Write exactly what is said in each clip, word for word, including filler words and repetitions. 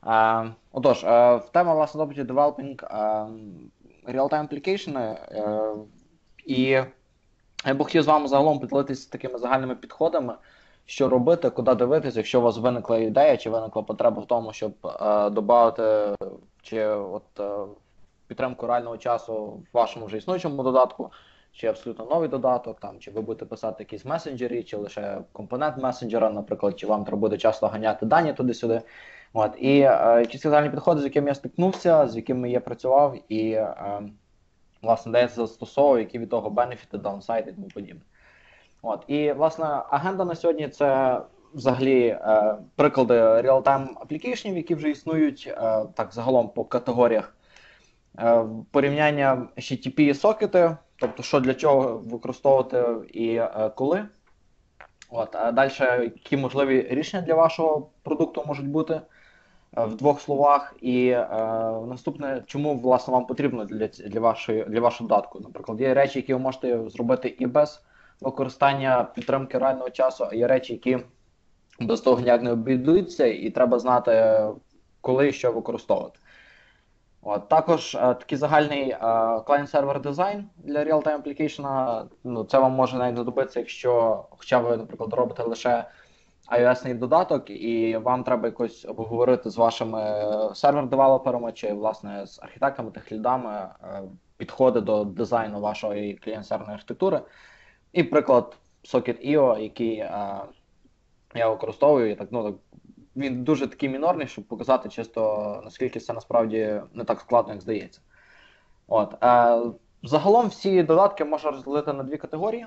Е, отож, е, в тема, власне, робить developing е, real-time application, е, і я б хотів з вами загалом поділитися такими загальними підходами, що робити, куди дивитися, якщо у вас виникла ідея, чи виникла потреба в тому, щоб е, додати чи от, е, підтримку реального часу в вашому вже існуючому додатку, чи абсолютно новий додаток, там, чи ви будете писати якісь месенджері, чи лише компонент месенджера, наприклад, чи вам треба буде часто ганяти дані туди-сюди. От. І е, якісь загальні підходи, з якими я стикнувся, з якими я працював, і е, власне, де я застосовував, які від того бенефіти, даунсайди і тому подібне. От. І, власне, агенда на сьогодні це взагалі е, приклади real-time application, які вже існують, е, так, загалом по категоріях. Е, порівняння ейч ті ті пі і сокети, тобто, що для чого використовувати і е, коли. От. А далі, які можливі рішення для вашого продукту можуть бути в двох словах. І е, наступне, чому власне вам потрібно для для, вашої, для вашого додатку. Наприклад, є речі, які ви можете зробити і без використання підтримки реального часу, а є речі, які без того ніяк не обійдуться, і треба знати, коли і що використовувати. От, також е, такий загальний е, client-server дизайн для real-time application, ну, це вам може навіть знадобитися, якщо, хоча ви, наприклад, робите лише iOS-ний додаток, і вам треба якось обговорити з вашими сервер-девелоперами чи, власне, з архітектами, техлідами е, підходи до дизайну вашої клієнт-серверної архітектури. І приклад Socket ай о, який е, я використовую, так, ну, так, він дуже такий мінорний, щоб показати чисто, наскільки це насправді не так складно, як здається. От, е, загалом всі додатки можна розділити на дві категорії.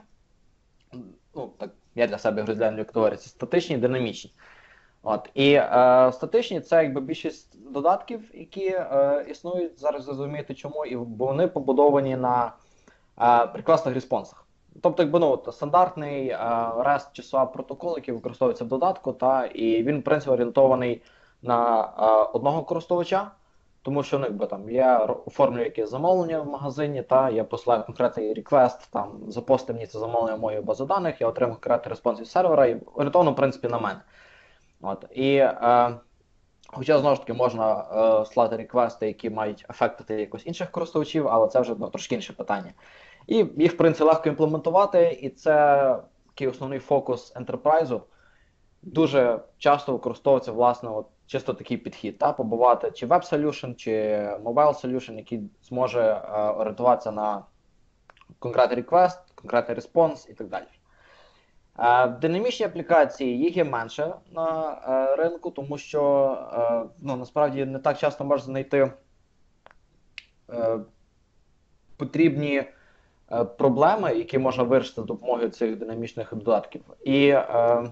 Ну, так, я для себе розглядаю дві категорії. Це статичні і динамічні. От, і е, статичні це якби більшість додатків, які е, існують, зараз зрозумієте чому, і, бо вони побудовані на е, прекрасних респонсах. Тобто, якби, ну, стандартний е, REST чи своап протокол, який використовується в додатку, та, і він, в принципі, орієнтований на е, одного користувача, тому що, ну, якби, там, я оформлюю якесь замовлення в магазині, та я посилаю конкретний реквест, там, запости мені це замовлення в мою базу даних, я отримую конкретний респонс від сервера, і орієнтовано, в принципі, на мене. От, і, е, хоча, знову ж таки, можна е, слати реквести, які мають ефектити якось інших користувачів, але це вже, ну, трошки інше питання. І їх, в принципі, легко імплементувати, і це такий основний фокус ентерпрайзу. Дуже часто використовується, власне, от, чисто такий підхід, та, побувати чи веб-солюшн, чи mobile solution, який зможе е, орієнтуватися на конкретний реквест, конкретний респонс і так далі. Е, динамічні аплікації, їх є менше на е, ринку, тому що е, ну, насправді не так часто можна знайти е, потрібні е, проблеми, які можна вирішити за допомогою цих динамічних додатків. І, е,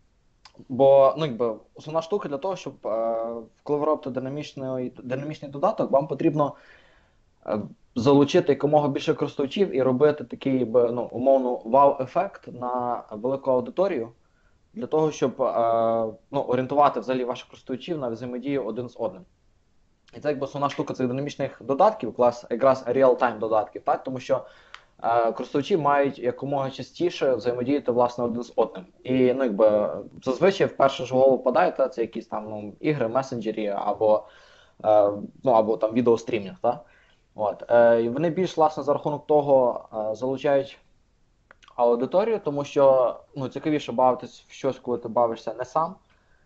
бо ну, якби, основна штука для того, щоб е, коли ви робите динамічний, динамічний додаток, вам потрібно е, залучити якомога більше користувачів і робити такий, ну, умовно, вау-ефект на велику аудиторію, для того, щоб е, ну, орієнтувати взагалі ваших користувачів на взаємодію один з одним. І це якби основна штука цих динамічних додатків, клас якраз real-time додатків, так? Тому що е, користувачі мають якомога частіше взаємодіяти, власне, один з одним. І ну, якби, зазвичай вперше ж в голову впадає, та, це якісь там, ну, ігри, месенджері або, е, ну, або там відеострімінг. Так? От. Е, і вони більш, власне, за рахунок того е, залучають аудиторію, тому що ну, цікавіше бавитись в щось, коли ти бавишся не сам.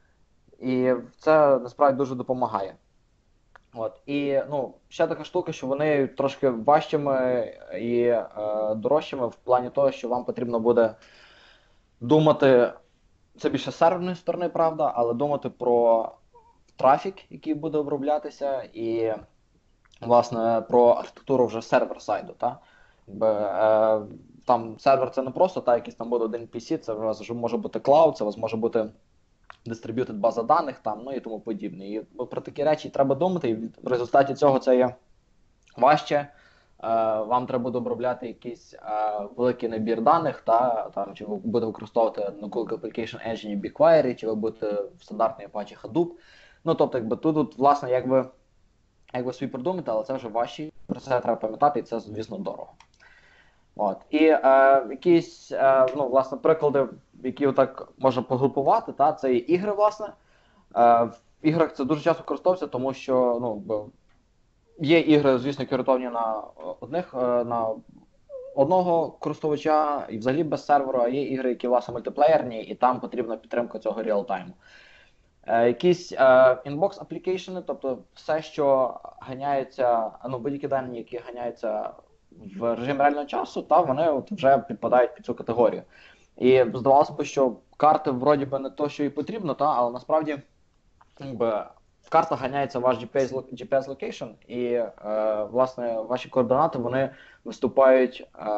І це насправді дуже допомагає. От. І ну, ще така штука, що вони трошки важчими і е, дорожчими в плані того, що вам потрібно буде думати, це більше з серверної сторони, правда, але думати про трафік, який буде оброблятися, і, власне, про архітектуру вже сервер-сайду. Та? Бо, е, там сервер це не просто та, якийсь там буде один пі сі, це у вас вже може бути клауд, це у вас може бути distributed база даних там, ну і тому подібне. І про такі речі треба думати, і в результаті цього це є важче. Е, вам треба буде обробляти якийсь е, великий набір даних, та, там, чи ви будете використовувати на Google Application Engine BigQuery, чи ви будете в стандартній Apache Hadoop. Ну, тобто, якби тут, тут власне, як ви, як ви собі придумаєте, але це вже важче, про це треба пам'ятати, і це, звісно, дорого. От. І е, якісь, е, ну, власне, приклади, які отак можна погрупувати, та, це і ігри, власне. Е, в іграх це дуже часто використовується, тому що ну, б- є ігри, звісно, які орієнтовані на одних, е, на одного користувача і взагалі без серверу, а є ігри, які власне мультиплеєрні, і там потрібна підтримка цього реалтайму. Е, якісь інбокс аплікейшени, тобто все, що ганяється, ну, будь-які дані, які ганяються в режимі реального часу, та вони от вже підпадають під цю категорію. І здавалося б, що карти вроді би не то, що і потрібно, та, але насправді якби, в картах ганяється ваш джі пі ес, джі пі ес location, і е, власне ваші координати вони виступають е,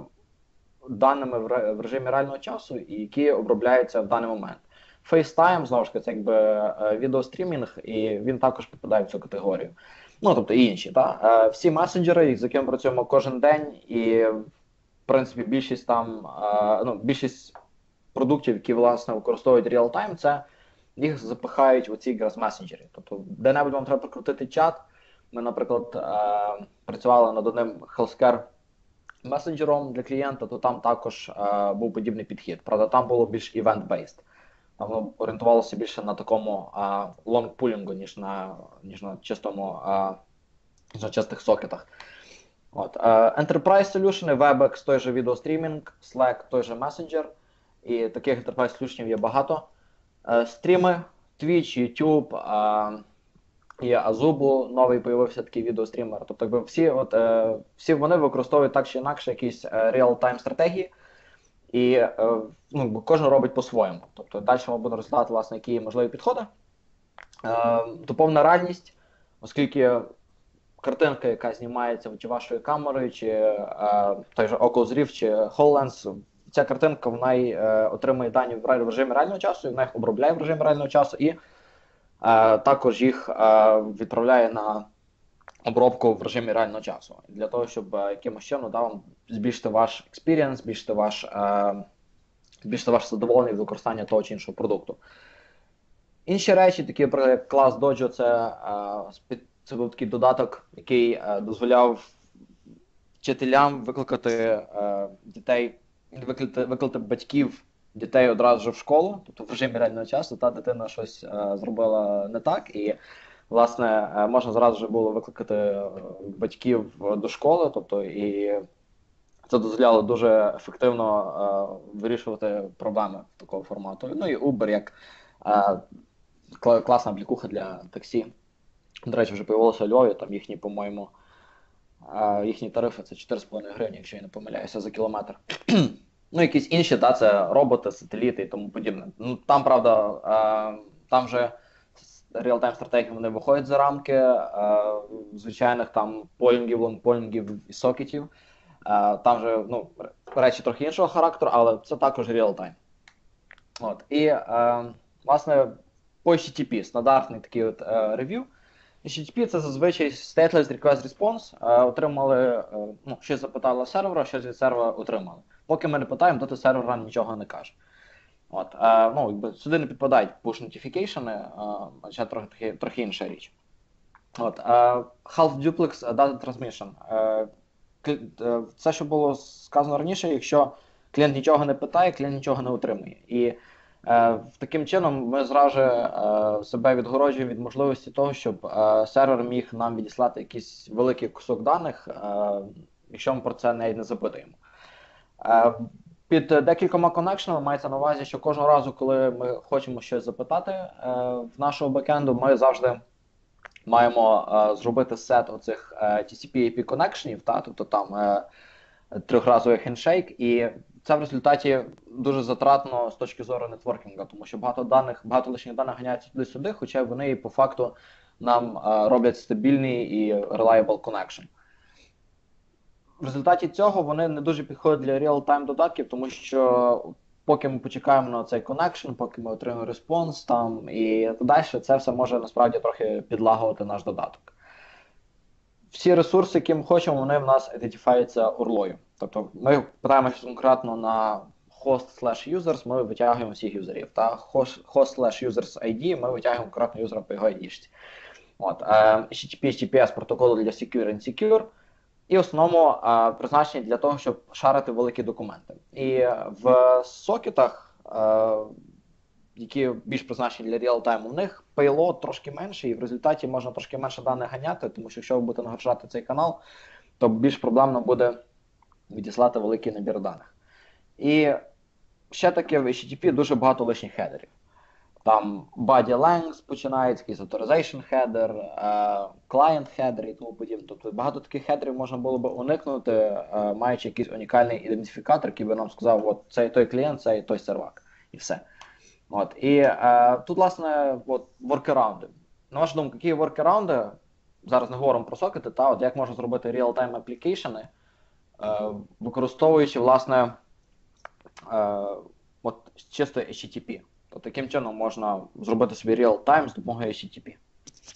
даними в, ре, в режимі реального часу, і які обробляються в даний момент. FaceTime, знову ж таки, це якби е, відеострімінг, і він також попадає в цю категорію. Ну, тобто і інші. Та? Е, всі месенджери, з якими працюємо кожен день, і в принципі більшість там, е, ну, більшість продуктів, які власне використовують реал-тайм, це їх запихають в ці якраз месенджері. Тобто, де-небудь вам треба прокрутити чат. Ми, наприклад, е, працювали над одним healthcare месенджером для клієнта, то там також е, був подібний підхід. Правда, там було більш event-based. Там воно орієнтувалося більше на такому е, лонгпулінгу, ніж на, ніж на чистому, е, ніж на чистих сокетах. От. Е, Enterprise Solution, WebEx, той же відеострімінг, Slack, той же месенджер. І таких Enterprise Solution є багато. Е, стріми, Twitch, YouTube, е, і Azubu, новий появився такий відеострімер. Тобто, якби всі, от, е, всі вони використовують так чи інакше якісь е, реал-тайм стратегії, і е, ну, кожен робить по-своєму. Тобто далі ми будемо розглядати, власне, які можливі підходи. Е, доповнена реальність, оскільки картинка, яка знімається чи вашою камерою, чи е, той же Oculus Rift, чи HoloLens, ця картинка вона й, е, отримує дані в режимі реального часу, і вона їх обробляє в режимі реального часу, і е, також їх е, відправляє на обробку в режимі реального часу. Для того, щоб е, якимось чином да, вам збільшити ваш експірієнс, збільшити ваш, е, збільшити ваш задоволення від використання того чи іншого продукту. Інші речі, такі як клас Dojo, це, е, це був такий додаток, який е, дозволяв вчителям викликати е, дітей, викликати, викликати батьків дітей одразу в школу, тобто в режимі реального часу, та дитина щось е, зробила не так, і власне е, можна зразу ж було викликати е, батьків до школи, тобто і це дозволяло дуже ефективно е, вирішувати проблеми такого формату. Ну і Uber як е, класна аплікуха для таксі. До речі, вже появилося у Львові, там їхні, по-моєму, їхні тарифи це чотири з половиною гривні, якщо я не помиляюся, за кілометр. Ну, якісь інші, та, це роботи, сателіти і тому подібне. Ну, там, правда, там вже реал-тайм стратегії вони виходять за рамки звичайних там полінгів, лонгполінгів і сокетів. Там же, ну, речі трохи іншого характеру, але це також реал-тайм. От. І, власне, по ейч ті ті пі, стандартний такий от рев'ю. ейч ті ті пі це зазвичай Stateless Request Response. Е, отримали, е, ну, щось запитали сервера, щось від сервера отримали. Поки ми не питаємо, доти сервер нам нічого не каже. От, е, ну, якби сюди не підпадають push notification, е, а трохи, трохи, трохи інша річ. От, е, Half Duplex Data Transmission. Е, це, що було сказано раніше, якщо клієнт нічого не питає, клієнт нічого не отримує. І Е, таким чином ми зразу е, себе відгороджуємо від можливості того, щоб е, сервер міг нам відіслати якийсь великий кусок даних, е, якщо ми про це навіть не запитуємо. Е, під декількома коннекшенами мається на увазі, що кожного разу, коли ми хочемо щось запитати е, в нашого бекенду, ми завжди маємо е, зробити сет оцих е, ті сі пі ей пі коннекшенів, та, тобто там е, трьохразовий хендшейк, і це в результаті дуже затратно з точки зору нетворкінгу, тому що багато даних, багато лишніх даних ганяються туди-сюди, хоча вони по факту нам а, роблять стабільний і reliable connection. В результаті цього вони не дуже підходять для real-time додатків, тому що поки ми почекаємо на цей connection, поки ми отримаємо респонс там і далі, це все може насправді трохи підлагувати наш додаток. Всі ресурси, які ми хочемо, вони в нас ідентифаюються урлою. Тобто ми питаємося конкретно на host/users, ми витягуємо всіх юзерів. Та host/users ай ді ми витягуємо конкретно юзера по його ай ді-шці. От, ейч ті ті пі, ейч ті пі ес протоколи для Secure and Secure. І в основному е, призначені для того, щоб шарити великі документи. І в сокетах е, які більш призначені для реал-тайму, в них payload трошки менший, і в результаті можна трошки менше даних ганяти, тому що якщо ви будете нагружати цей канал, то більш проблемно буде відіслати великий набір даних. І ще таке в ейч ті ті пі дуже багато лишніх хедерів. Там body length починається, якийсь authorization header, uh, client header і тому подібне. Тобто багато таких хедерів можна було б уникнути, uh, маючи якийсь унікальний ідентифікатор, який би нам сказав, от цей той клієнт, цей той сервак. І все. От. І uh, тут, власне, от, воркараунди. На вашу думку, які воркараунди, зараз не говоримо про сокети, та от як можна зробити real-time аплікейшени, uh, використовуючи, власне, uh, от, чисто ейч ті ті пі. То таким чином можна зробити собі real-time з допомогою ейч ті ті пі.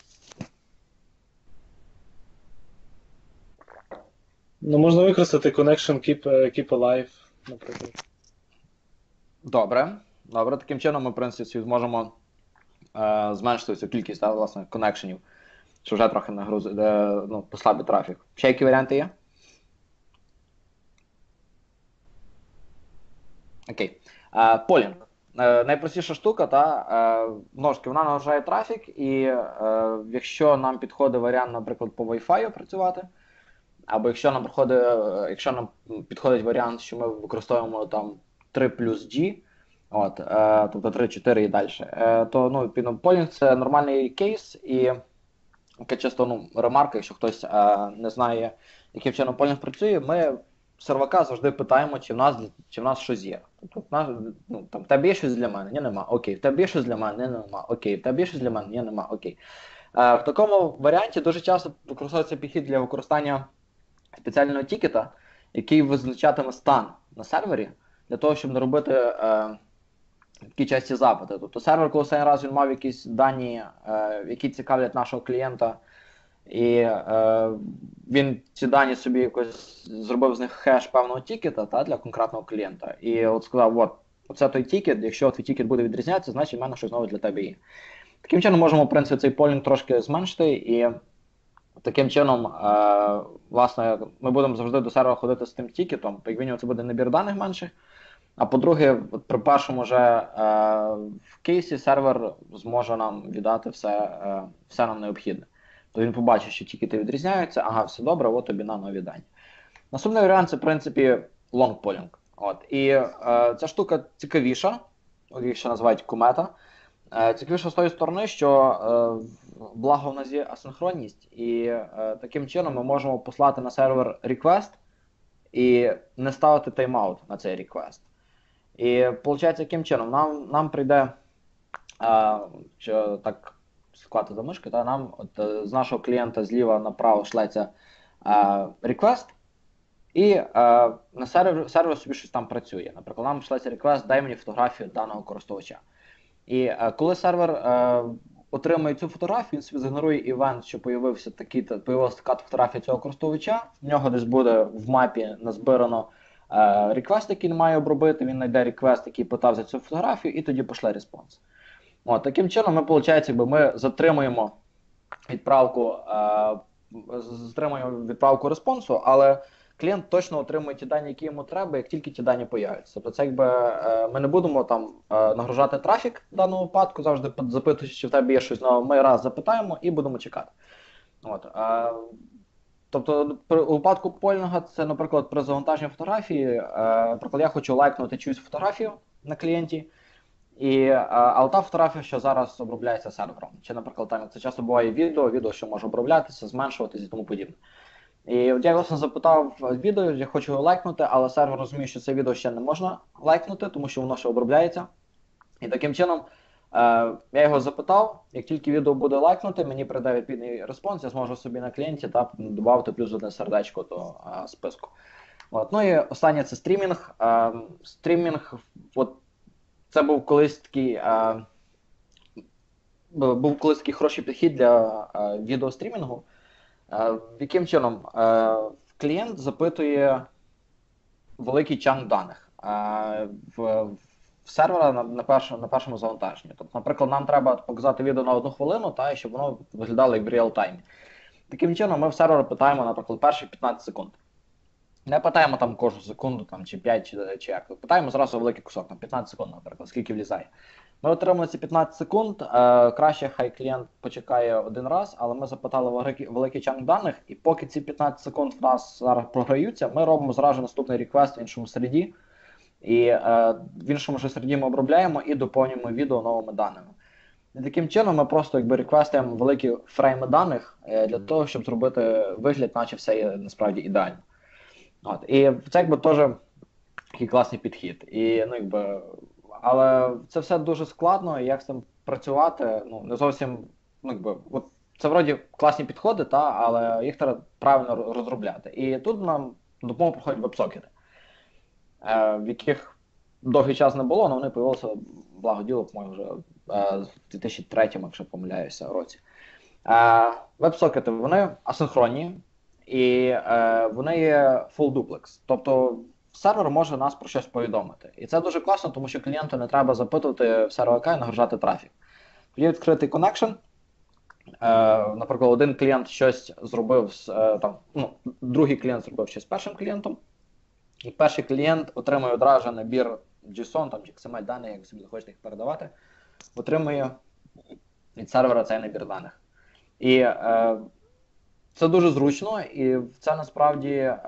Ну, можна використати connection keep, keep alive, наприклад. Добре. Добре. Таким чином ми, в принципі, зможемо е, зменшити цю кількість, да, власне, коннекшенів, що вже трохи нагрузи, де, ну, послабить трафік. Ще які варіанти є? Окей. Е, полінг. Е, найпростіша штука, та, е, ножки, вона нагружає трафік, і е, якщо нам підходить варіант, наприклад, по Wi-Fi працювати, або якщо нам підходить, якщо нам підходить варіант, що ми використовуємо там три плюс G, от, е, тобто три, чотири і далі, е, то ну, полінг це нормальний кейс, і яка часто ну, ремарка, якщо хтось е, не знає, яким чином полінг працює, ми сервака завжди питаємо, чи в нас, чи в нас щось є. Тобто, ну, там, в тебе є щось для мене? Ні, нема. Окей. В тебе є щось для мене? Ні, нема. Окей. В тебе є щось для мене? Ні, нема. Окей. Е, в такому варіанті дуже часто використовується підхід для використання спеціального тікета, який визначатиме стан на сервері, для того, щоб не робити е, такі часті запити. Тобто сервер, коли останній раз він мав якісь дані, е, які цікавлять нашого клієнта, і е, він ці дані собі якось зробив з них хеш певного тікета та, для конкретного клієнта. І от сказав, от, оце той тікет, якщо твій тікет буде відрізнятися, значить в мене щось нове для тебе є. Таким чином можемо, в принципі, цей полінг трошки зменшити, і таким чином, е, власне, ми будемо завжди до сервера ходити з тим тікетом, як мінімум це буде набір даних менше. А по-друге, при першому вже е, в кейсі сервер зможе нам віддати все, е, все нам необхідне. То він побачить, що тікети відрізняються, ага, все добре, от тобі на нові дані. Наступний варіант це, в принципі, long polling. От. І е, ця штука цікавіша, їх ще називають кумета. Е, цікавіша з тої сторони, що е, благо в нас є асинхронність, і е, таким чином ми можемо послати на сервер request і не ставити тайм-аут на цей request. І виходить, яким чином? Нам, нам прийде, е, що так склати за мишки, та нам от, з нашого клієнта зліва направо шлеться е, request, і е, на сервер, сервер собі щось там працює. Наприклад, нам шлеться request, дай мені фотографію даного користувача. І е, коли сервер е, отримує цю фотографію, він собі згенерує івент, що появився такий, появилася така фотографія цього користувача, в нього десь буде в мапі назбирано е, реквест, який він має обробити, він знайде реквест, який питав за цю фотографію, і тоді пошле респонс. От, таким чином, ми, виходить, ми затримуємо відправку, е, затримуємо відправку респонсу, але клієнт точно отримує ті дані, які йому треба, як тільки ті дані появляться. Тобто це якби е, ми не будемо там е, нагружати трафік в даному випадку, завжди запитуючи, чи в тебе є щось нове, ми раз запитаємо і будемо чекати. От, е, тобто у випадку полінга це, наприклад, при завантаженні фотографії, е, наприклад, я хочу лайкнути чиюсь фотографію на клієнті, і, але та фотографія, що зараз обробляється сервером. Чи, наприклад, там це часто буває відео, відео, що може оброблятися, зменшуватися і тому подібне. І от я власне запитав відео, я хочу його лайкнути, але сервер розуміє, що це відео ще не можна лайкнути, тому що воно ще обробляється. І таким чином е, я його запитав, як тільки відео буде лайкнути, мені прийде відповідний респонс, я зможу собі на клієнті та додати плюс одне сердечко до е, списку. От. Ну і останнє це стрімінг. Е, стрімінг, от, це був колись такий, е, був колись такий хороший підхід для е, відеострімінгу. Е, яким чином? Е, клієнт запитує великий чанк даних е, в, в сервера на, на, першому, на першому завантаженні. Тобто, наприклад, нам треба показати відео на одну хвилину, та, щоб воно виглядало як в реал-таймі. Таким чином, ми в сервера питаємо, наприклад, перші п'ятнадцять секунд. Не питаємо там кожну секунду, там, чи п'ять, чи, чи як. Питаємо зразу великий кусок, там, п'ятнадцять секунд, наприклад, скільки влізає. Ми отримали ці п'ятнадцять секунд, е, краще хай клієнт почекає один раз, але ми запитали великий, великий чанк даних, і поки ці п'ятнадцять секунд в нас зараз програються, ми робимо зразу наступний реквест в іншому середі, і е, в іншому ж середі ми обробляємо і доповнюємо відео новими даними. І таким чином ми просто якби реквестуємо великі фрейми даних е, для того, щоб зробити вигляд, наче все є насправді ідеально. От. І це якби теж такий класний підхід. І, ну, якби, але це все дуже складно, і як з цим працювати, ну, не зовсім, ну, якби, от це вроді класні підходи, та, але їх треба правильно розробляти. І тут нам допомогу приходять веб-сокети, е, в яких довгий час не було, але вони появилися, благо діло, по-моєму, вже е, в дві тисячі третьому, якщо помиляюся, році. Е, веб-сокети, вони асинхронні, і е, вони є full duplex, тобто сервер може нас про щось повідомити. І це дуже класно, тому що клієнту не треба запитувати в сервака і нагружати трафік. Є відкритий коннекшн, е, наприклад, один клієнт щось зробив, з, е, там, ну, другий клієнт зробив щось з першим клієнтом, і перший клієнт отримує одразу набір JSON, там, чи ікс ем ель даних, як собі захочете їх передавати, отримує від сервера цей набір даних. І е, це дуже зручно, і це насправді е,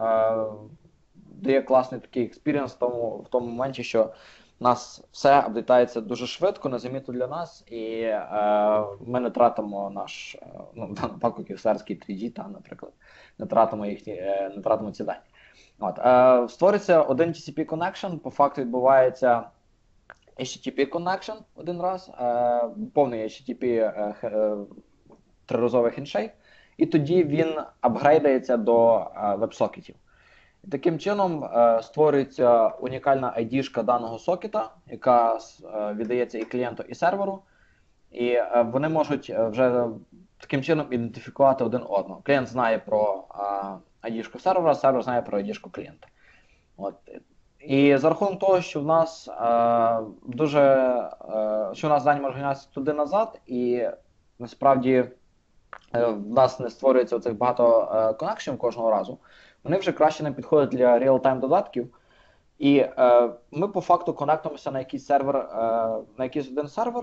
дає класний такий експірієнс в тому, в тому моменті, що у нас все апдейтається дуже швидко, незамітно для нас, і е, ми не тратимо наш, е, ну, в даному випадку київстарський три джі, та, наприклад, не тратимо, їхні, е, не тратимо ці дані. От, е, створюється один ті сі пі connection, по факту відбувається ейч ті ті пі connection один раз, е, повний ейч ті ті пі е, е, триразовий хендшейк, і тоді він апгрейдається до е, веб-сокетів. І таким чином е, створюється унікальна ай ді-шка даного сокета, яка е, віддається і клієнту, і серверу, і е, вони можуть вже таким чином ідентифікувати один одного. Клієнт знає про е, ай ді-шку сервера, сервер знає про ай ді-шку клієнта. От. І за рахунок того, що в нас е, дуже е, що в нас дані можуть ганятися туди-назад, і насправді е, в нас не створюється оцих багато е, коннекшенів кожного разу, вони вже краще не підходять для реал-тайм додатків. І е, ми по факту конектуємося на якийсь сервер, е, на якийсь один сервер,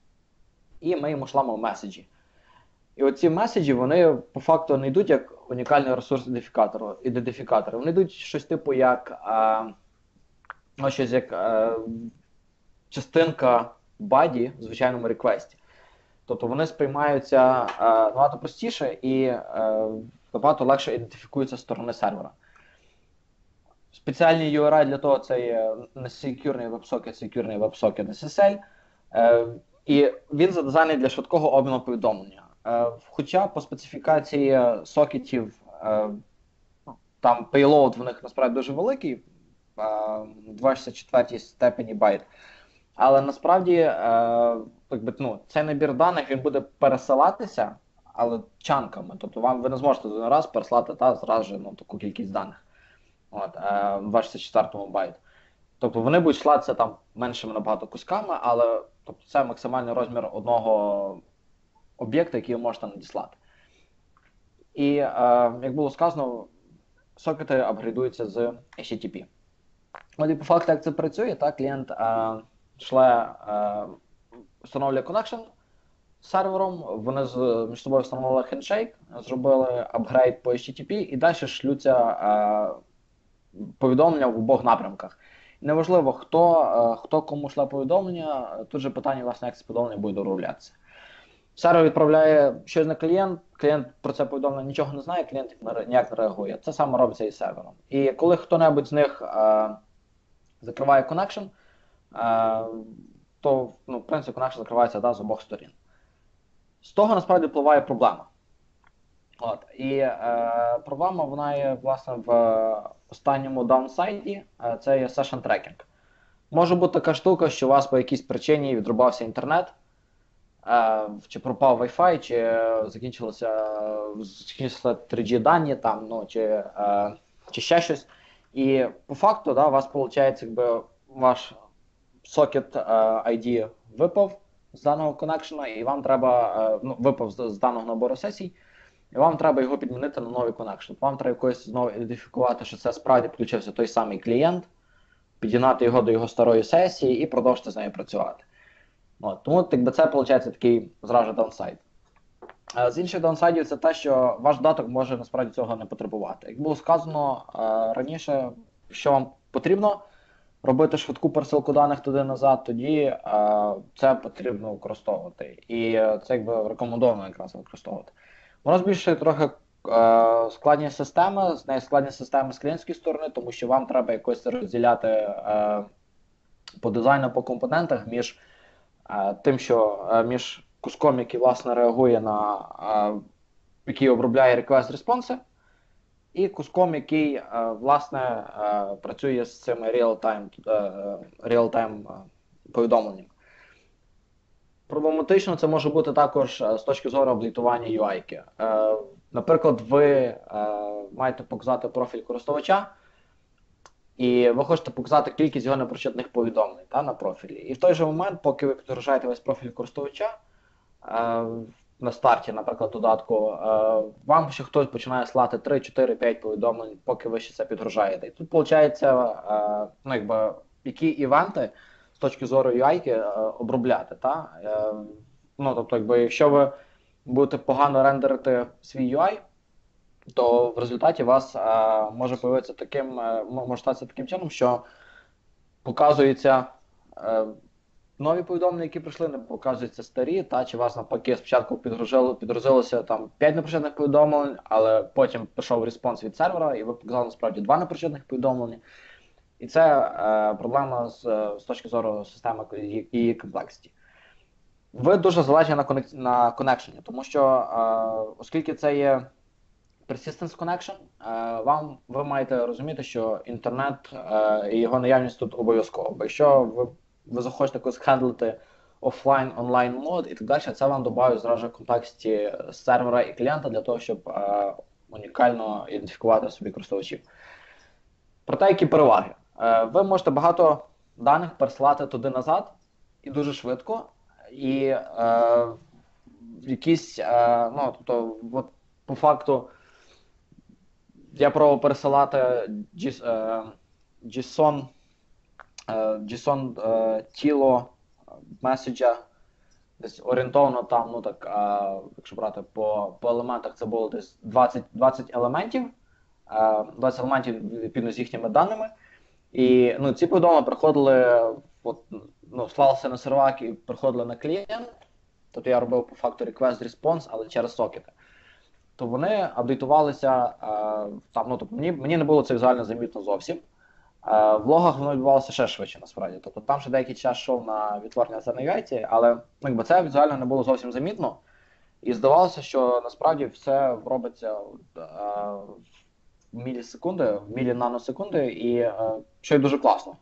і ми йому шлемо меседжі. І оці меседжі, вони по факту не йдуть як унікальний ресурс ідентифікатор, ідентифікатор. Вони йдуть щось типу як, е, ну, щось як е, частинка баді в звичайному реквесті. Тобто вони сприймаються е, набагато простіше і е, набагато легше ідентифікуються з сторони сервера. Спеціальний ю ар ай для того це є не секюрний WebSocket, секюрний WebSocket ес ес ель. Е, і він задизайнений для швидкого обміну повідомлення. Е, хоча по специфікації сокетів е, там payload в них насправді дуже великий, е, двадцять шістдесят четвертій степені байт. Але насправді е, якби, ну, цей набір даних він буде пересилатися, але чанками. Тобто вам ви не зможете один раз переслати та, зразу ж, ну, таку кількість даних. От, е, в двадцять шістдесят четвертому байт. Тобто вони будуть шлатися там меншими набагато кусками, але тобто, це максимальний розмір одного об'єкта, який ви можете надіслати. І, е, як було сказано, сокети апгрейдуються з ейч ті ті пі. От і по факту, як це працює, так, клієнт е, шле, е, встановлює connection з сервером, вони з, між собою встановили хендшейк, зробили апгрейд по ейч ті ті пі і далі шлються е, повідомлення в обох напрямках. Неважливо, хто, е, хто кому шле повідомлення, тут же питання, власне, як це повідомлення буде дороблятися. Сервер відправляє щось на клієнт, клієнт про це повідомлення нічого не знає, клієнт ніяк не реагує. Це саме робиться і з сервером. І коли хто-небудь з них е, закриває коннекшн, е, то, ну, в принципі, коннекшн закривається, да, з обох сторін. З того, насправді, впливає проблема. От. І е, проблема, вона є, власне, в останньому даунсайді, е, це є session tracking. Може бути така штука, що у вас по якійсь причині відрубався інтернет, е, чи пропав Wi-Fi, чи закінчилося, закінчилися три джі дані, там, ну, чи, е, чи ще щось. І по факту, да, у вас, виходить, якби ваш сокет е, ай ді випав з даного коннекшена, і вам треба, е, ну, випав з, з даного набору сесій, і вам треба його підмінити на новий коннекшн. Вам треба якось знову ідентифікувати, що це справді підключився той самий клієнт, підігнати його до його старої сесії і продовжити з нею працювати. От, тому якби, це виходить такий зразу даунсайд. З інших даунсайдів це те, що ваш додаток може насправді цього не потребувати. Як було сказано раніше, що вам потрібно робити швидку пересилку даних туди-назад, тоді це потрібно використовувати. І це якби рекомендовано якраз використовувати. Воно збільшує трохи складність системи, з неї складність системи з клієнтської сторони, тому що вам треба якось розділяти по дизайну, по компонентах між тим, що між куском, який, власне, реагує на, який обробляє request-респонси, і куском, який, власне, працює з цими real-time, real-time повідомленнями. Проблематично це може бути також з точки зору апдейтування ю ай-ки. Наприклад, ви маєте показати профіль користувача, і ви хочете показати кількість його непрочитаних повідомлень та, на профілі. І в той же момент, поки ви підгружаєте весь профіль користувача, е, на старті, наприклад, додатку, е, вам ще хтось починає слати три, чотири, п'ять повідомлень, поки ви ще це підгружаєте. І тут, виходить, е, ну, якби, які івенти з точки зору ю ай-ки е, обробляти. Та? Е, ну, тобто, якби, якщо ви будете погано рендерити свій ю ай, то в результаті у вас а, може появитися таким, може статися таким чином, що показуються а, нові повідомлення, які прийшли, не показуються старі, та чи вас навпаки спочатку підгрузило, підгрузилося там п'ять непрочитаних повідомлень, але потім пішов респонс від сервера, і ви показали насправді два непрочитаних повідомлення. І це а, проблема з, з точки зору системи і її комплексності. Ви дуже залежні на, конек... на коннекшені, тому що а, оскільки це є Persistence Connection, вам, ви маєте розуміти, що інтернет і його наявність тут обов'язково. Бо якщо ви, ви захочете якось хендлити офлайн, онлайн мод і так далі, це вам додає зразу контексті сервера і клієнта для того, щоб унікально ідентифікувати собі користувачів. Проте, які переваги? Ви можете багато даних пересилати туди-назад і дуже швидко, і е, якісь, е, ну, тобто, от, по факту, я пробував пересилати JSON, JSON тіло меседжа, десь орієнтовно там, ну так, якщо брати по, по елементах, це було десь двадцять, двадцять елементів, двадцять елементів відповідно з їхніми даними. І ну, ці повідомлення приходили, от, ну, слалися на сервак і приходили на клієнт, тобто я робив по факту request-response, але через сокети. То вони апдейтувалися, е, там, ну, тобто мені, мені не було це візуально замітно зовсім. Е, в логах воно відбувалося ще швидше, насправді. Тобто там ще деякий час йшов на відтворення за навігації, але ну, якби це візуально не було зовсім замітно. І здавалося, що насправді все робиться е, в мілісекунди, в мілі-наносекунди, і е, що й дуже класно.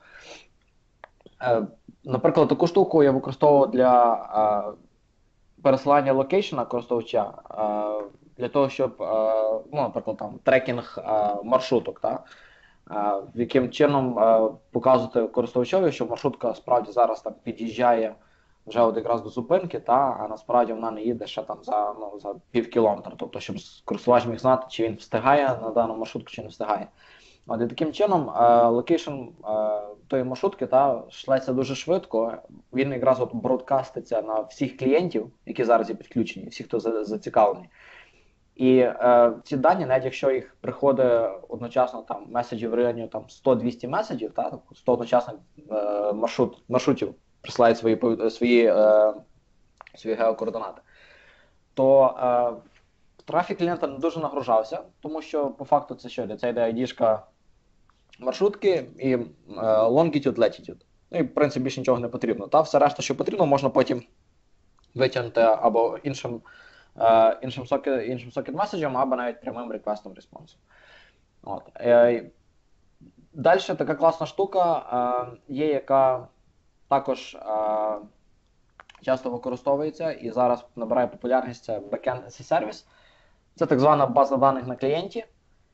Е, наприклад, таку штуку я використовував для е, пересилання локейшена користувача, е, для того, щоб, ну, наприклад, там, трекінг маршруток, та? Яким чином показувати користувачові, що маршрутка справді зараз там під'їжджає вже от якраз до зупинки, та? А насправді вона не їде ще там за, ну, за пів кілометра, тобто, щоб користувач міг знати, чи він встигає на дану маршрутку, чи не встигає. От, і таким чином локейшн тої маршрутки та, шлеться дуже швидко, він якраз от бродкаститься на всіх клієнтів, які зараз є підключені, всіх, хто зацікавлений. І е, ці дані, навіть якщо їх приходить одночасно там меседжів в районі там сто-двісті меседжів, та, сто одночасних е, маршрут, маршрутів присилають свої, свої, е, свої геокоординати, то е, трафік клієнта не дуже нагружався, тому що по факту це що? Це йде ай ді-шка маршрутки і е, longitude, latitude. Ну і в принципі більше нічого не потрібно. Та все решта, що потрібно, можна потім витягнути або іншим Uh, іншим сокет, іншим сокет меседжем, або навіть прямим реквестом респонсом. От. Uh, далі така класна штука uh, є, яка також uh, часто використовується і зараз набирає популярність, це Backend as a Service. Це так звана база даних на клієнті,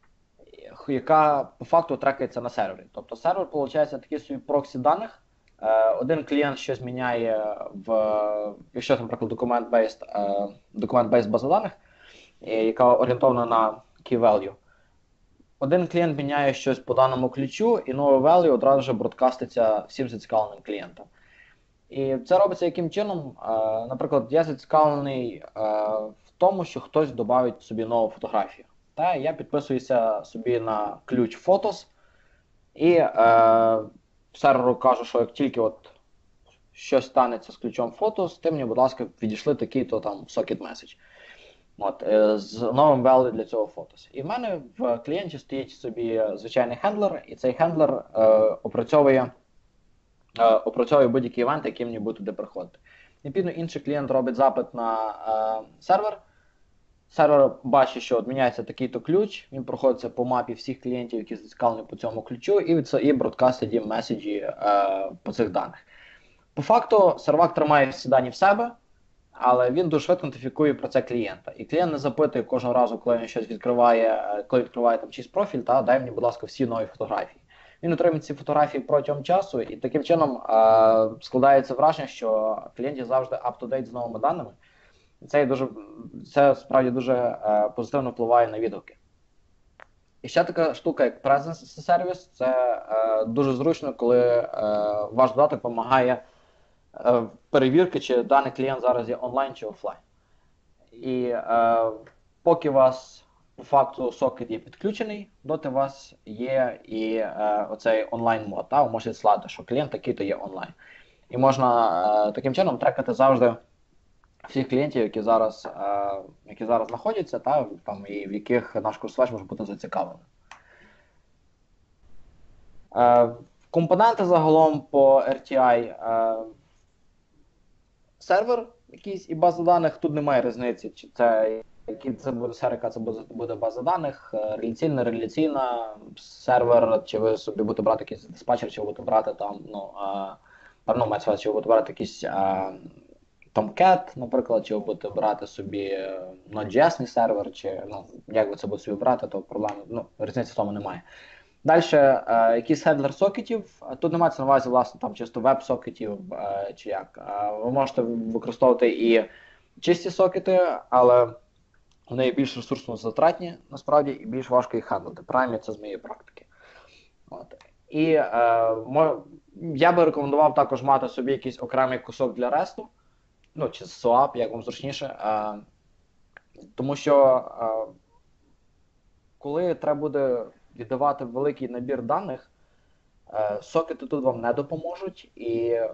яка по факту трекається на сервері. Тобто сервер, виходить, такий собі проксі даних. Один клієнт щось міняє в, якщо, наприклад, документ-based, документ-based база даних, яка орієнтована на key value. Один клієнт міняє щось по даному ключу, і нове value одразу ж бродкаститься всім зацікавленим клієнтам. І це робиться яким чином? Е, Наприклад, я зацікавлений е, в тому, що хтось додавить собі нову фотографію. Та я підписуюся собі на ключ Photos і е, серверу кажу, що як тільки от щось станеться з ключом Photos, ти мені, будь ласка, відійшли такий-то там socket message. От, е, з новим value для цього Photos. І в мене в клієнті стоїть собі звичайний хендлер, і цей хендлер е, опрацьовує Е, опрацьовує будь-який івент, який мені буде туди приходити. Відповідно, інший клієнт робить запит на е, сервер. Сервер бачить, що міняється такий-то ключ, він проходиться по мапі всіх клієнтів, які зацікавлені по цьому ключу, і, і бродкастить їм меседжі е, по цих даних. По факту, сервак тримає всі дані в себе, але він дуже швидко нотифікує про це клієнта. І клієнт не запитує кожного разу, коли він щось відкриває, коли відкриває там чийсь профіль, та дай мені, будь ласка, всі нові фотографії. Він отримує ці фотографії протягом часу, і таким чином е, складається враження, що клієнт завжди up-to-date з новими даними. І це, дуже, це справді дуже е, позитивно впливає на відгуки. І ще така штука, як Presence Service, це е, дуже зручно, коли е, ваш додаток допомагає е, перевірки, чи даний клієнт зараз є онлайн чи офлайн. І е, поки у вас по факту сокет є підключений, доти у вас є і е, оцей онлайн-мод. Ви можете слати, що клієнт такий-то є онлайн. І можна е, таким чином трекати завжди всіх клієнтів, які зараз, е, які зараз знаходяться, та, там, і в яких наш користувач може бути зацікавлений. Е, компоненти загалом по ар ті ай. Е, сервер якийсь і база даних, тут немає різниці, чи це який це буде сервер, яка це буде база даних, реляційна, реляційна, сервер, чи ви собі будете брати якийсь диспатчер, чи ви будете брати там, ну, а, ну, мається, чи ви будете брати якийсь а, Tomcat, наприклад, чи ви будете брати собі Node.js сервер, чи, ну, як ви це будете собі брати, то проблем, ну, різниці в тому немає. Далі, е, якийсь хендлер сокетів, тут не мається на увазі, власне, там чисто веб-сокетів, е, чи як. Е, ви можете використовувати і чисті сокети, але вони є більш ресурсно затратні, насправді, і більш важко їх хендлити. Принаймні, це з моєї практики. От. І е, мо, я би рекомендував також мати собі якийсь окремий кусок для ресту, ну, чи своап, як вам зручніше, е, тому що е, коли треба буде віддавати великий набір даних, е, сокети тут вам не допоможуть, і е,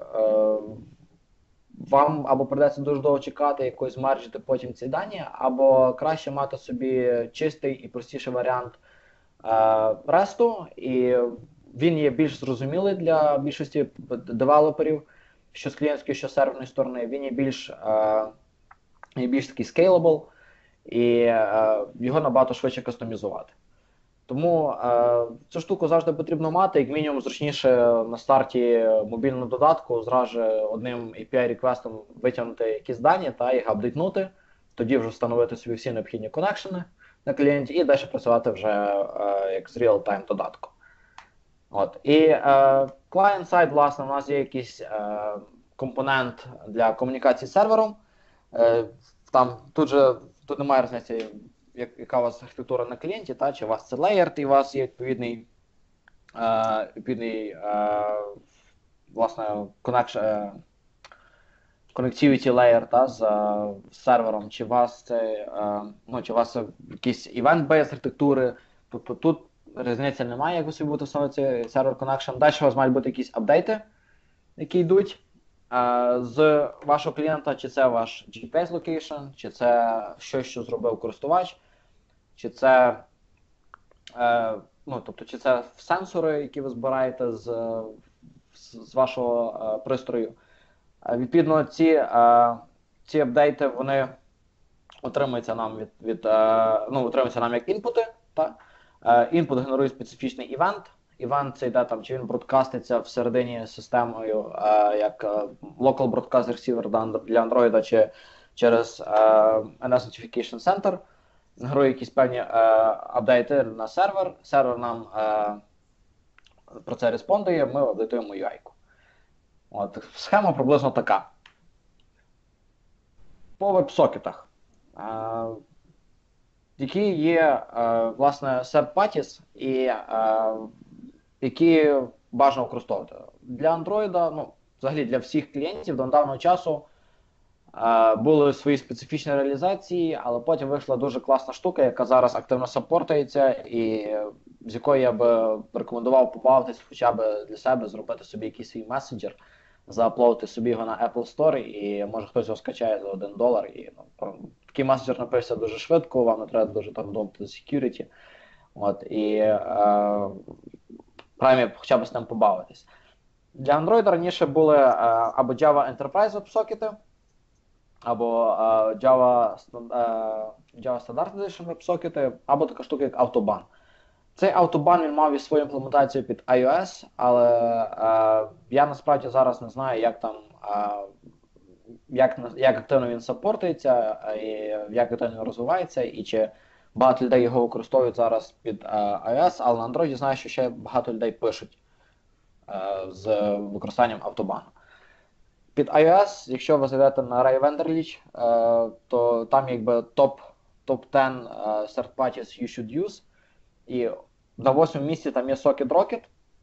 вам або придеться дуже довго чекати, якось змержити потім ці дані, або краще мати собі чистий і простіший варіант е, ресту, і він є більш зрозумілий для більшості девелоперів, що з клієнтської, що з серверної сторони, він є більш, е, є більш такий scalable, і е, його набагато швидше кастомізувати. Тому е, цю штуку завжди потрібно мати, як мінімум зручніше на старті мобільного додатку зразу одним ей пі ай-реквестом витягнути якісь дані та їх апдейтнути, тоді вже встановити собі всі необхідні коннекшени на клієнті і далі працювати вже е, як з real-time додатком. От. І е, client-side, власне, у нас є якийсь е, компонент для комунікації з сервером. Е, там, тут, же, тут немає різниці, яка у вас архітектура на клієнті, та, чи у вас це layered, і у вас є відповідний, е, відповідний е, власне, connection, connectivity layer та, з, з сервером, чи у вас це, е, ну, чи у вас якісь event-based архітектури, тобто тут різниці немає, як ви собі будете встановити сервер connection. Далі у вас мають бути якісь апдейти, які йдуть е, з вашого клієнта, чи це ваш джі пі ес location, чи це щось, що зробив користувач, чи це, е, ну, тобто, чи це сенсори, які ви збираєте з, з, з вашого е, пристрою. Е, відповідно, ці, е, ці апдейти, вони отримуються нам від, від е, ну, отримуються нам як інпути, так? Інпут генерує специфічний івент. Івент це йде там, чи він бродкаститься всередині системою, е, як Local Broadcast Receiver для Android, чи через е, ен ес Notification Center. Генерує якісь певні е, апдейти на сервер. Сервер нам е, про це респондує, ми апдейтуємо ю ай-ку. От, схема приблизно така. По веб-сокетах. Е, які є, е, власне, third-parties і е, які бажано використовувати. Для Android, ну, взагалі для всіх клієнтів до недавнього часу е, були свої специфічні реалізації, але потім вийшла дуже класна штука, яка зараз активно саппортується, і з якою я би рекомендував побавитись хоча б для себе, зробити собі якийсь свій месенджер, зааплодити собі його на Apple Store, і може хтось його скачає за один долар. І, ну, такий месенджер напишеться дуже швидко, вам не треба дуже так думати за security. От, і е, принаймні хоча б з ним побавитись. Для Android раніше були е, або Java Enterprise WebSocket, або е, Java, е, Java Standard Edition WebSocket, або така штука, як Autobahn. Цей Autobahn, він мав і свою імплементацію під iOS, але е, я насправді зараз не знаю, як там, е, як, як активно він саппортується, і як активно він розвивається, і чи багато людей його використовують зараз під е, iOS, але на Android знаю, що ще багато людей пишуть е, з використанням Autobahn. Під iOS, якщо ви зайдете на Ray Wenderlich, е, то там якби топ топ десять е, third parties you should use. І на восьмому місці там є Socket Rocket.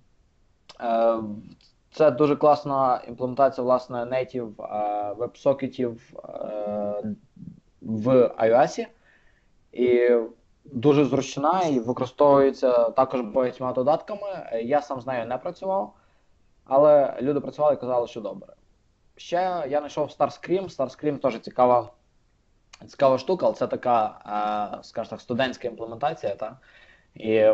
Е, це дуже класна імплементація, власне, native е, веб-сокетів е, в iOS. І дуже зручна і використовується також багатьма додатками. Я сам з нею не працював, але люди працювали і казали, що добре. Ще я знайшов Starscream. Starscream теж цікава, цікава штука, але це така, е, скажімо так, студентська імплементація. Та? І е,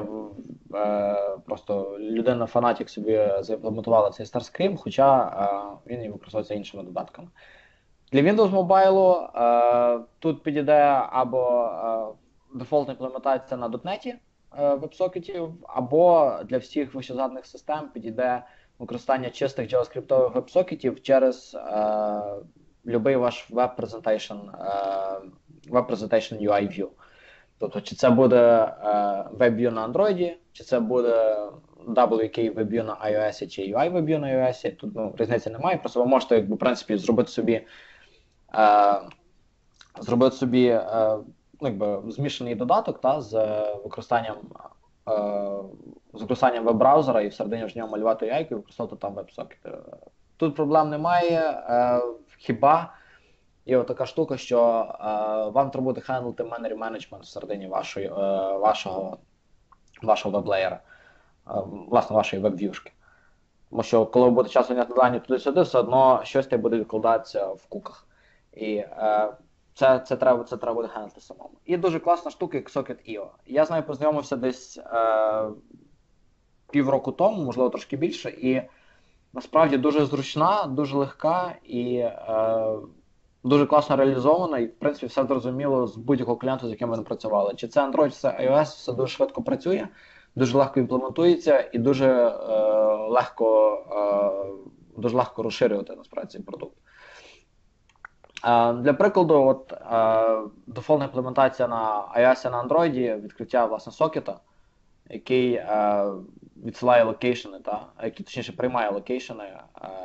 просто людина-фанатик собі заімплементувала цей Starscream, хоча е, він і використовується іншими додатками. Для Windows Mobile е, тут підійде або е, дефолтна імплементація на .NET е, веб-сокетів, або для всіх вищезгаданих систем підійде використання чистих JavaScript веб-сокетів через е, будь-який ваш веб-презентейшн е, веб-презентейшн ю ай View. Тобто, чи це буде е, WebView на Android, чи це буде дабл ю кей WebView на iOS, чи ю ай WebView на iOS, тут ну, різниці немає. Просто ви можете, якби, в принципі, зробити собі, е, зробити собі е, ну, якби, змішаний додаток та, з використанням е, з використанням веб-браузера і всередині ж нього малювати ю ай і використовувати там веб-сокети. Тут проблем немає, е, хіба є така штука, що е, вам треба буде хендлити memory management всередині вашої, е, вашого, вашого веб-леєра, е, власне, вашої веб-в'юшки. Тому що коли ви будете час виняти дані туди-сюди, все одно щось те буде відкладатися в куках. І е, це, це, треба, це треба буде хендлити самому. І дуже класна штука, як Socket ай о. Я з нею познайомився десь е, півроку тому, можливо трошки більше, і насправді дуже зручна, дуже легка і е, дуже класно реалізована, і в принципі все зрозуміло з будь-якого клієнту, з яким ви не працювали. Чи це Android, чи це iOS, все дуже швидко працює, дуже легко імплементується і дуже е, легко е, дуже легко розширювати насправді цей продукт. Е, для прикладу, от е, дефолтна імплементація на iOS і на Android, відкриття власне сокета, який е, відсилає локейшени, та, який точніше приймає локейшени е,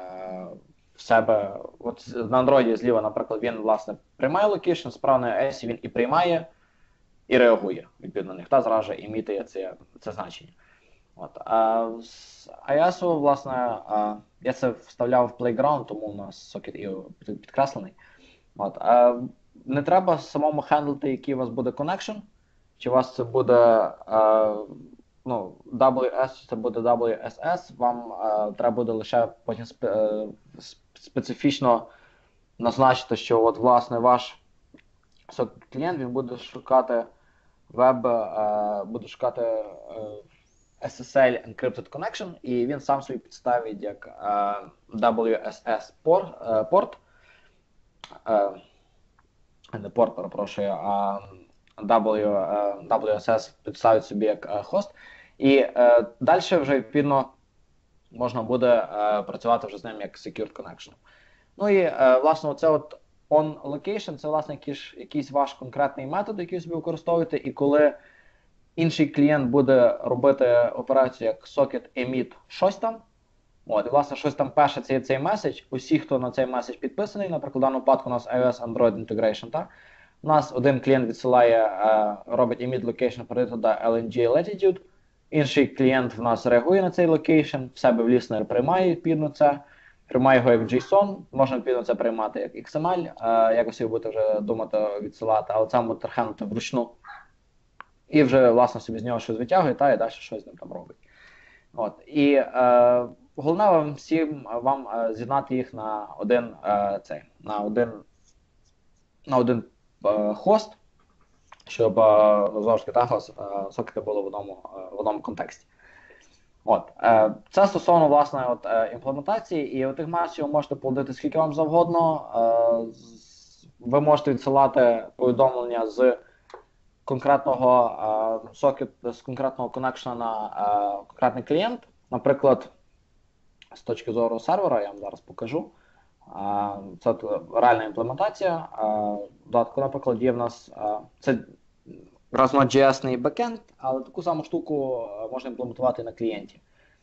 в себе. От на Android зліва, наприклад, він власне приймає локейшн, справа на iOS він і приймає, і реагує відповідно на них, та зразу імітує це, це значення. От, а з iOS, власне, а, я це вставляв в Playground, тому у нас Socket ай о підкреслений. От, а, не треба самому хендлити, який у вас буде connection, чи у вас це буде а, ну, дабл ю ес, чи це буде дабл ю ес ес, вам а, треба буде лише потім спе, специфічно назначити, що от, власне, ваш Socket клієнт, він буде шукати веб, а, буде шукати а, ес ес ел Encrypted Connection, і він сам собі підставить як uh, дабл ю ес ес порт, uh, порт uh, не порт, перепрошую, а W, uh, дабл ю ес ес підставить собі як uh, хост, і uh, далі вже відповідно можна буде uh, працювати вже з ним як Secured Connection. Ну і uh, власне оце от on-location, це власне якийсь, якийсь ваш конкретний метод, який ви собі використовуєте, і коли інший клієнт буде робити операцію як socket emit щось там. От, і власне щось там перше, це є цей меседж. Усі, хто на цей меседж підписаний, наприклад, в даному випадку у нас iOS Android Integration, так? У нас один клієнт відсилає, е, робить emit location, передає туди ел ен джі Latitude. Інший клієнт в нас реагує на цей location, в себе в listener приймає відповідно це. приймає його як JSON, можна відповідно це приймати як ікс ем ель, е, якось його будете вже думати відсилати, але це буде трахнути вручну. І вже, власне, собі з нього щось витягує, та і далі щось з ним там робить. От. І е, головне вам всім вам е, з'єднати їх на один, е, цей, на один, на один е, хост, щоб е, знову ж таки та, е, сокети були в одному, е, в одному контексті. От, е, це стосовно власне от, е, імплементації, і отих меседжів можете плодити скільки вам завгодно. Е, з, ви можете відсилати повідомлення з конкретного е, сокет, з конкретного коннекшена на е, конкретний клієнт. Наприклад, з точки зору сервера, я вам зараз покажу. Е, це реальна імплементація. Е, додатку, наприклад, є в нас е, це Node.js бекенд, але таку саму штуку можна імплементувати на клієнті.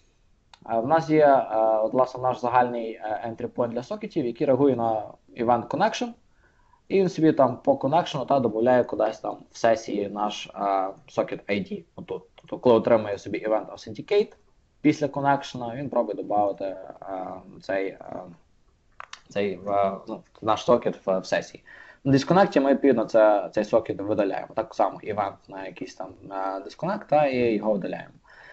В нас є, от, власне, наш загальний entry point для сокетів, який реагує на event connection, і він собі там по connection та додає кудись там в сесії наш uh, socket ай ді. Отут. Тобто, коли отримує собі event authenticate після connection, він пробує додати uh, цей, uh, цей uh, ну, наш сокет в, в сесії. На дисконекті ми відповідно це, цей сокет видаляємо. Так само івент на якийсь там дисконект, та і його видаляємо.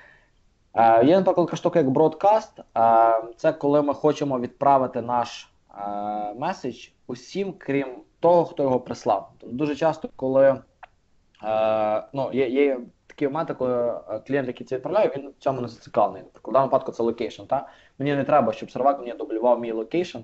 Е, є, наприклад, така штука як broadcast. Е, це коли ми хочемо відправити наш е, меседж усім, крім того, хто його прислав. Тобто, дуже часто, коли е, ну, є, є такі моменти, коли клієнт, який це відправляє, він в цьому не зацікавлений. В даному випадку це локейшн. Мені не треба, щоб сервак мені дублював мій локейшн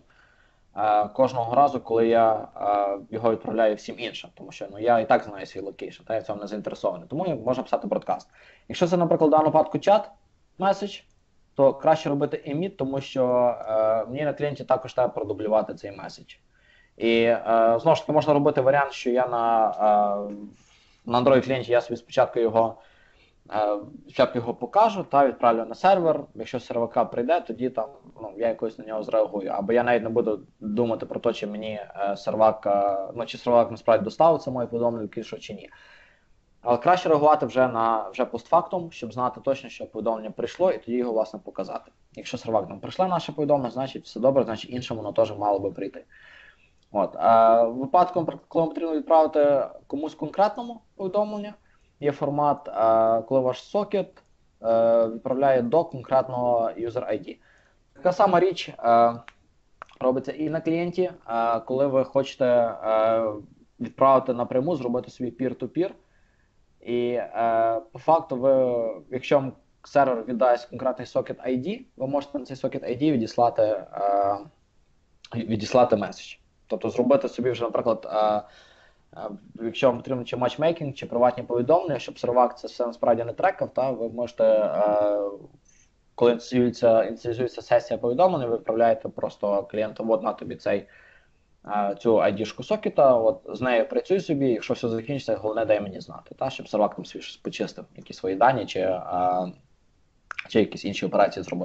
кожного разу, коли я а, його відправляю всім іншим, тому що ну, я і так знаю свій локейшн, та я в цьому не заінтересований. Тому можна писати бродкаст. Якщо це, наприклад, в даному випадку чат, меседж, то краще робити emit, тому що а, мені на клієнті також треба продублювати цей меседж. І а, знову ж таки можна робити варіант, що я на, а, на Android клієнті я собі спочатку його Спочатку його покажу, та відправлю на сервер. Якщо сервака прийде, тоді там ну, я якось на нього зреагую. Або я навіть не буду думати про те, чи мені е, сервак, е, ну, чи сервак насправді доставив це моє повідомлення, що чи ні. Але краще реагувати вже на вже постфактум, щоб знати точно, що повідомлення прийшло, і тоді його, власне, показати. Якщо сервак нам прийшло наше повідомлення, значить все добре, значить іншому воно теж мало би прийти. От. А в випадку, коли потрібно відправити комусь конкретному повідомлення, є формат, коли ваш сокет відправляє до конкретного user ай ді. Така сама річ робиться і на клієнті, коли ви хочете відправити напряму, зробити собі peer-to-peer. І по факту, ви, якщо вам сервер віддасть конкретний сокет ай ді, ви можете на цей сокет ай ді відіслати, відіслати меседж. Тобто зробити собі вже, наприклад, якщо вам потрібно чи матчмейкінг, чи приватні повідомлення, щоб сервак це все насправді не трекав, та ви можете, коли ініціюється, ініціюється сесія повідомлення, ви відправляєте просто клієнту, от на тобі цей, цю ай ді-шку сокета, от з нею працюй собі, якщо все закінчиться, головне дай мені знати, та, щоб сервак там свій щось почистив, якісь свої дані, чи, чи якісь інші операції зробив.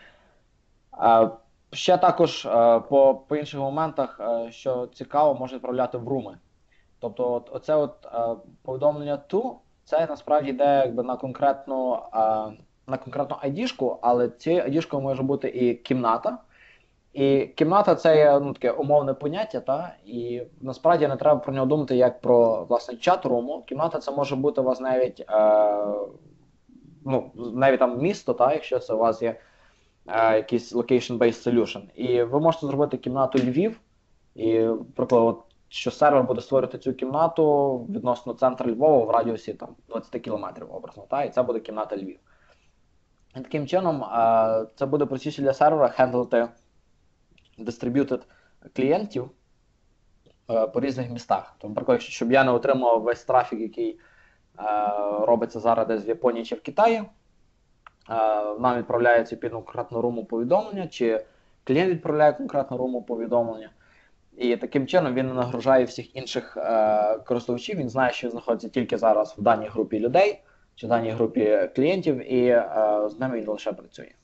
Ще також по, по інших моментах, що цікаво, можна відправляти в руми. Тобто от, оце от, а, повідомлення to, це насправді йде якби, на конкретну, а, на конкретну ай ді-шку, але цією ай ді-шкою може бути і кімната. І кімната це є ну, таке умовне поняття, та? І насправді не треба про нього думати як про власне чат-руму. Кімната це може бути у вас навіть, а, ну, навіть там місто, та? Якщо це у вас є а, якийсь location-based solution. І ви можете зробити кімнату Львів, і, наприклад, що сервер буде створювати цю кімнату відносно центру Львова в радіусі там, двадцять кілометрів образно, та? І це буде кімната Львів. І таким чином, а, це буде простіше для сервера хендлити distributed клієнтів а, по різних містах. Тобто, наприклад, щоб я не отримав весь трафік, який а, робиться зараз десь в Японії чи в Китаї, а, нам відправляється під конкретну руму повідомлення, чи клієнт відправляє конкретну руму повідомлення. І таким чином він не нагружає всіх інших е, користувачів, він знає, що він знаходиться тільки зараз в даній групі людей, чи в даній групі клієнтів, і е, з ними він лише працює.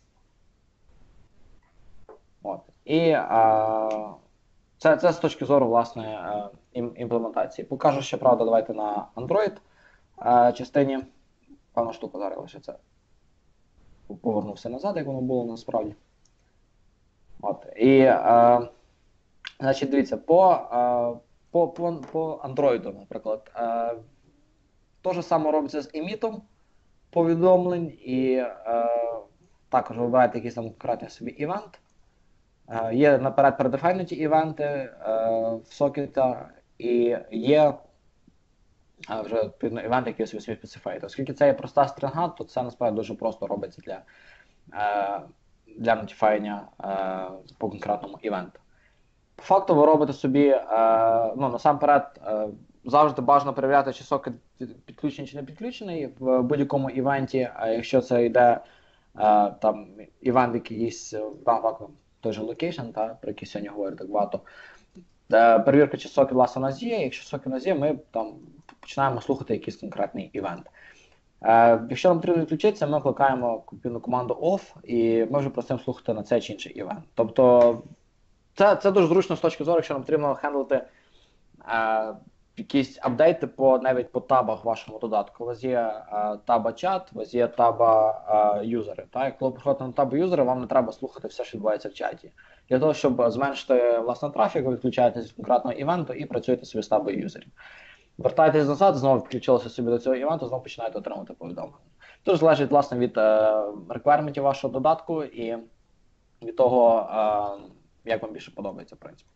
От. І е, це, це з точки зору власне е, ім, імплементації. Покажу ще, правда, давайте на Android е, частині. Певна штука зараз лише це. Повернувся назад, як воно було насправді. От. І, е, значить, дивіться, по, е, по, по, по Android, наприклад, е, то же саме робиться з емітом повідомлень, і е, також вибираєте якийсь там конкретний собі івент. Е, є наперед передефайнуті івенти е, в сокета, і є е, вже відповідно івенти, які ви собі специфаєте. Оскільки це є проста стрінга, то це насправді дуже просто робиться для, е, для нотіфайня е, по конкретному івенту. По факту ви робите собі, е, ну, насамперед, е, завжди бажано перевіряти, чи сокет підключений чи не підключений в будь-якому івенті, а якщо це йде е, там івент якийсь, в даному випадку той же локейшн, та, про який сьогодні говорю так багато, е, перевірка, чи сокет власне у нас є, якщо сокет у нас є, ми там починаємо слухати якийсь конкретний івент. Е, якщо нам потрібно відключитися, ми викликаємо команду off, і ми вже просимо слухати на цей чи інший івент. Тобто це, це дуже зручно з точки зору, якщо нам потрібно хендлити е, якісь апдейти по, навіть по табах в вашому додатку. У вас є е, таба чат, у вас є таба е, юзери. Так? Коли приходите на табу юзери, вам не треба слухати все, що відбувається в чаті. Для того, щоб зменшити власне трафік, ви відключаєтесь з конкретного івенту і працюєте собі з табою юзерів. Вертаєтесь назад, знову підключилися собі до цього івенту, знову починаєте отримувати повідомлення. Тож залежить власне від е, реквайрментів вашого додатку і від того, е, як вам більше подобається, в принципі.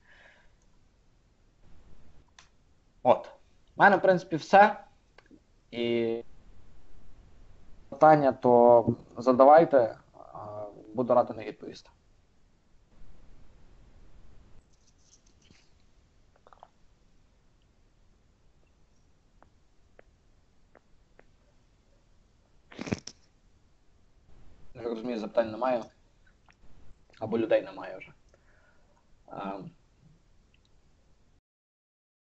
От. У мене, в принципі, все. І питання, то задавайте, буду радий на відповісти. Я розумію, запитань немає. Або людей немає вже.